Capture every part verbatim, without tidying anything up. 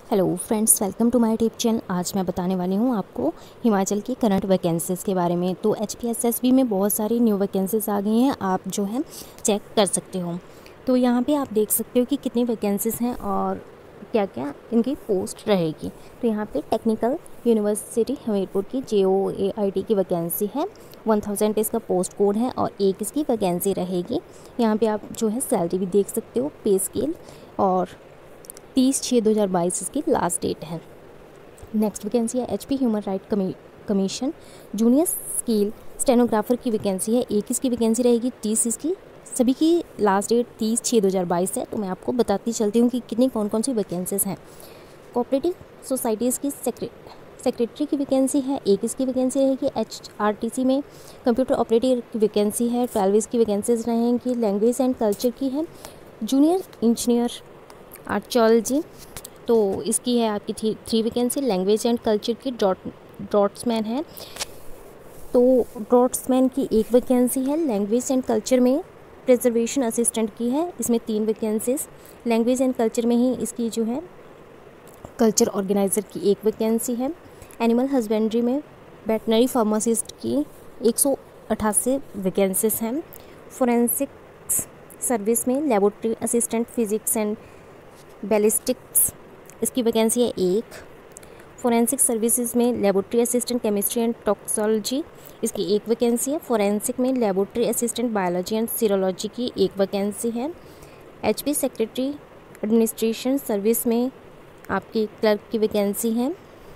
Hello friends, welcome to my YouTube channel. आज मैं बताने वाली हूँ आपको हिमाचल की करंट वैकेंसीज़ के बारे में। तो H P S S B में बहुत सारी न्यू वैकेंसीज़ आ गई हैं, आप जो है चेक कर सकते हो। तो यहाँ पे आप देख सकते हो कि कितनी वैकेंसीज़ हैं और क्या क्या इनकी पोस्ट रहेगी। तो यहाँ पे टेक्निकल यूनिवर्सिटी हमीरपुर की J O A I T की वैकेंसी है। वन थाउजेंड इसका पोस्ट कोड है और एक इसकी वैकेंसी रहेगी। यहाँ पे आप जो है सैलरी भी देख सकते हो, पे स्केल, और तीस छः दो हज़ार बाईस इसकी लास्ट डेट है। नेक्स्ट वैकेंसी है H P human right commission junior skill stenographer की वैकेंसी है। एक इसकी वैकेंसी रहेगी, तीस इसकी, सभी की लास्ट डेट तीस छः दो हज़ार बाईस है। तो मैं आपको बताती चलती हूँ कि कितनी कौन कौन सी वैकेंसीज हैं। कोऑपरेटिव सोसाइटीज़ की सेक्रेटरी की वैकेंसी है, एक इसकी वैकेंसी रहेगी। एच आर टी सी में कंप्यूटर ऑपरेटर की वैकेंसी है, ट्वेल्व इसकी वैकेंसीज रहेंगी। लैंग्वेज एंड कल्चर की है। जूनियर इंजीनियर आर्कियोलॉजी, तो इसकी है आपकी three three vacancy. Language and culture की ड्रॉट ड्रॉट्समैन है, तो ड्रॉट्समैन की एक वैकेंसी है। लैंग्वेज एंड कल्चर में प्रिजर्वेशन असिस्टेंट की है, इसमें तीन वैकेंसीज। लैंग्वेज एंड कल्चर में ही इसकी जो है कल्चर ऑर्गेनाइज़र की एक वैकेंसी है। एनिमल हस्बेंड्री में वेटनरी फार्मासिस्ट की एक सौ अठासी वैकेंसीज हैं। फोरेंसिक्स सर्विस में laboratory assistant physics and ballistics, इसकी वैकेंसी है एक। फोरेंसिक सर्विसेज में laboratory assistant chemistry and toxicology, इसकी एक वैकेंसी है। फोरेंसिक में laboratory assistant biology and serology की एक वैकेंसी है। एचपी सेक्रेटरी एडमिनिस्ट्रेशन सर्विस में आपकी क्लर्क की वैकेंसी है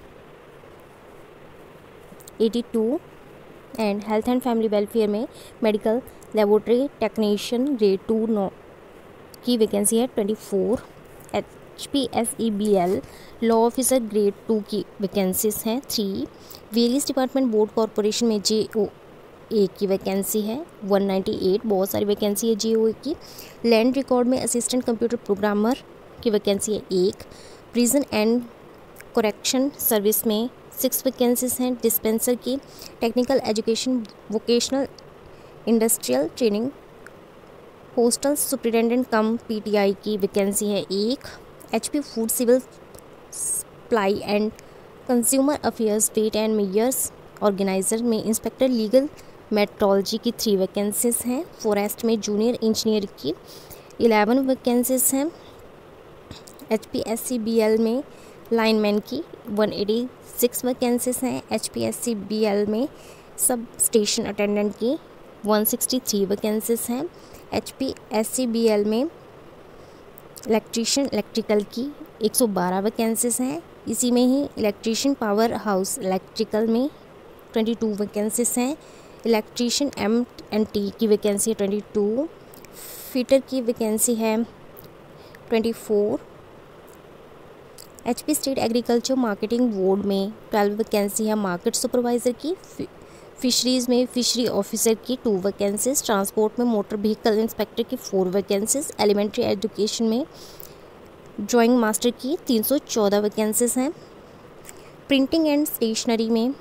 बयासी। And health and family welfare में medical laboratory technician grade two नौ की वैकेंसी है चौबीस। H P S E B L law officer grade two की वैकेंसीज हैं three. Various department board corporation में जे ओ ए की वैकेंसी है एक सौ अट्ठानवे, बहुत सारी वैकेंसी है जे ओ ए की। लैंड रिकॉर्ड में असिस्टेंट कंप्यूटर प्रोग्रामर की वैकेंसी है एक। प्रिजन एंड करेक्शन सर्विस में सिक्स वैकेंसीज हैं डिस्पेंसर की। Technical education vocational industrial training postal superintendent cum P T I की वैकेंसी है एक। H P food civil supply and consumer affairs state and mayors organiser में inspector legal metrology की three vacancies हैं। Forest में junior engineer की eleven vacancies हैं। H P S C B L में लाइनमैन की एक सौ छियासी वैकेंसीज हैं। H P S C B L में सब स्टेशन अटेंडेंट की एक सौ तिरसठ वैकेंसीज हैं। H P S C B L में इलेक्ट्रीशियन इलेक्ट्रिकल की एक सौ बारह वैकेंसीज हैं। इसी में ही इलेक्ट्रीशियन पावर हाउस इलेक्ट्रिकल में बाईस वैकेंसीज हैं। इलेक्ट्रीशियन एम एंड टी की वैकेंसी है बाईस। फिटर की वैकेंसी है चौबीस। H P state agriculture marketing board में बारह वैकेंसी है मार्केट सुपरवाइज़र की। फिशरीज़ में फिशरी ऑफिसर की टू वैकेंसीज। ट्रांसपोर्ट में मोटर व्हीकल इंस्पेक्टर की फोर वैकेंसीज। एलिमेंट्री एजुकेशन में ड्राइंग मास्टर की तीन सौ चौदह वैकेंसीज हैं। प्रिंटिंग एंड स्टेशनरी में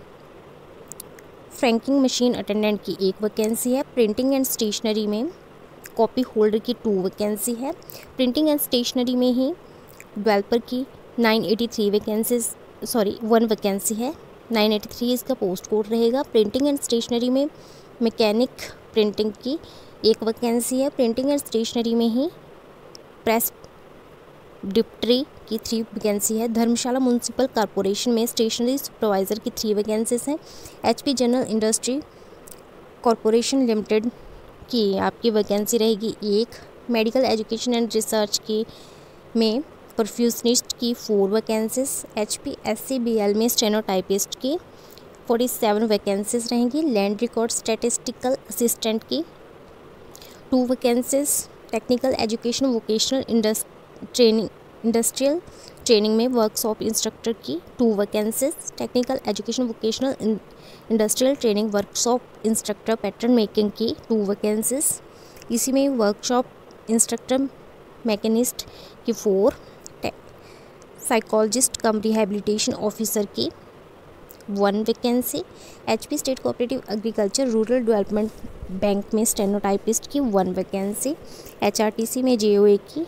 फ्रैंकिंग मशीन अटेंडेंट की एक वैकेंसी है। प्रिंटिंग एंड स्टेशनरी में कॉपी होल्डर की टू वैकेंसी है। प्रिंटिंग एंड स्टेशनरी में ही डेवलपर की नौ सौ तिरासी वैकेंसीज सॉरी वन वैकेंसी है। नौ सौ तिरासी इसका पोस्ट कोड रहेगा। प्रिंटिंग एंड स्टेशनरी में मैकेनिक प्रिंटिंग की एक वैकेंसी है। प्रिंटिंग एंड स्टेशनरी में ही प्रेस डिप्टरी की थ्री वैकेंसी है। धर्मशाला म्यूनसिपल कॉरपोरेशन में स्टेशनरी सुपरवाइज़र की थ्री वैकेंसीज हैं। HP general industry corporation limited की आपकी वैकेंसी रहेगी एक। मेडिकल एजुकेशन एंड रिसर्च की में परफ्यूशनिस्ट की four vacancies. H P S C B L में स्टेनोटाइपिस्ट की सैंतालीस वैकेंसीज रहेंगी। लैंड रिकॉर्ड स्टैटिस्टिकल असिस्टेंट की two vacancies. Technical education vocational training industrial training में वर्कशॉप इंस्ट्रक्टर की two vacancies. Technical education vocational industrial training workshop instructor pattern making की two vacancies. इसी में वर्कशॉप इंस्ट्रक्टर मैकेनिस्ट की four. Psychologist cum rehabilitation officer की one vacancy. HP state cooperative agriculture rural development bank में stenotypist की one vacancy. HRTC में JOA की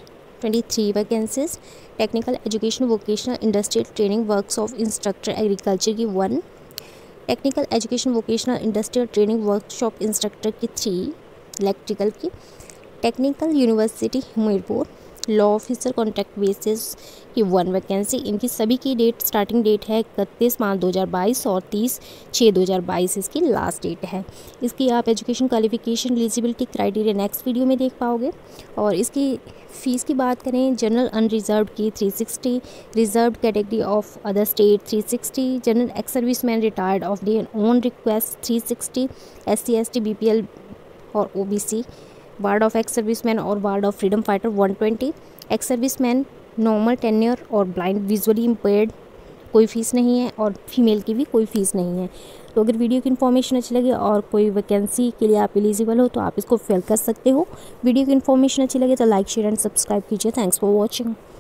twenty three vacancies. Technical education vocational industrial training workshop instructor agriculture की one. Technical education vocational industrial training workshop instructor की three. Electrical की। Technical university Hamirpur law officer contract basis की one vacancy. इनकी सभी की date starting date है इकतीस मार्च दो हज़ार बाईस और तीस छः दो हज़ार बाईस इसकी लास्ट डेट है। इसकी आप education qualification eligibility criteria next video में देख पाओगे। और इसकी फ़ीस की बात करें, जनरल अनरिजर्व की three sixty, reserve category of other state three sixty, general ex service man retired of their own request three sixty, S C S T B P L और O B C, ward of ex serviceman और ward of freedom fighter one twenty, ex serviceman normal tenure और blind visually impaired कोई fees नहीं है और female की भी कोई फ़ीस नहीं है। तो अगर वीडियो की इन्फॉर्मेशन अच्छी लगे और कोई वैकेंसी के लिए आप एलिजिबल हो तो आप इसको फिल कर सकते हो। वीडियो की इन्फॉर्मेशन अच्छी लगे तो लाइक शेयर एंड सब्सक्राइब कीजिए। Thanks for watching.